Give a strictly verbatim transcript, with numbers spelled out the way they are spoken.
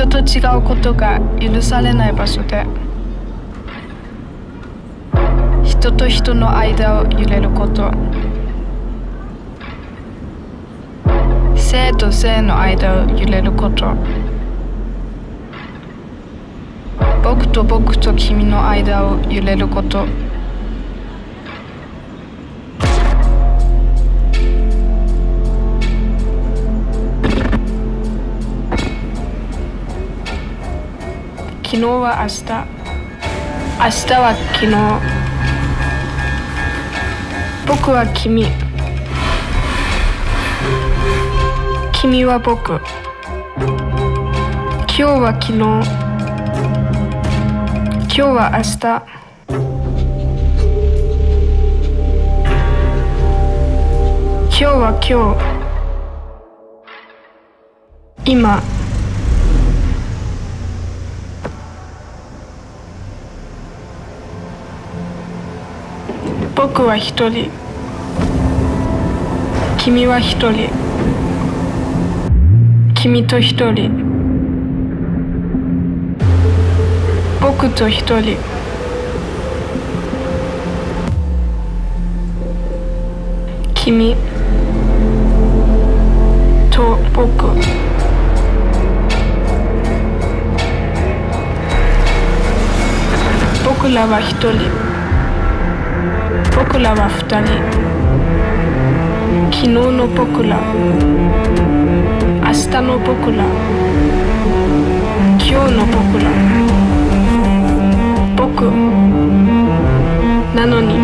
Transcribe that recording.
人と違うことが許されない場所で、人と人の間を揺れること、生と生の間を揺れること、僕と僕と君の間を揺れること、昨日は明日、明日は昨日、僕は君、君は僕、今日は昨日、今日は明日、今日は今日、今。僕は一人、君は一人、君と一人、僕と一人、君と僕、僕らは一人、僕らは二人、昨日の僕ら、明日の僕ら、今日の僕ら、僕なのに